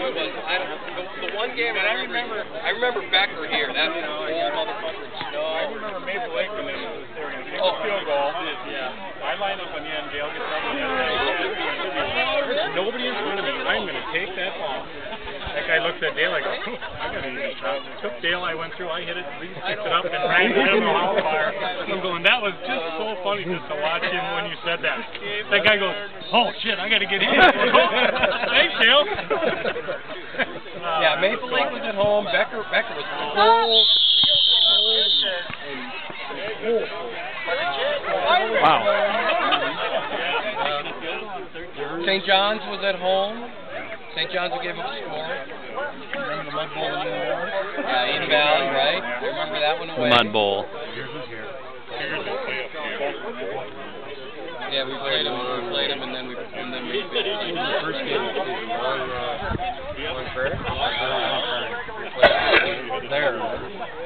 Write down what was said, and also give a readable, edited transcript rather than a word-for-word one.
I don't, the one game I remember Becker here. That was all motherfucking snow. I remember Maple Lake when they were going to kick the field goal. Yeah. I lined up on the end. Dale gets up on the end. There's nobody in front of me. I'm going to take that ball. That guy looks at Dale. I go, I got to use this shot. I took Dale. I went through. I hit it. Reed picked it up and ran it in the house fire. I'm going, that was just so funny just to watch him when you said that. That guy goes, oh shit, I got to get in. Thanks, Dale. Yeah, Maple Lake was at home. Becker was cold. Wow. St. John's was at home. St. John's will give up a score. Remember the Mud Bowl in New York? Yeah, Eden Valley, right? I remember that one away. Mud Bowl. Yeah, we played them, and then we finished. The first game was on Prairie. There.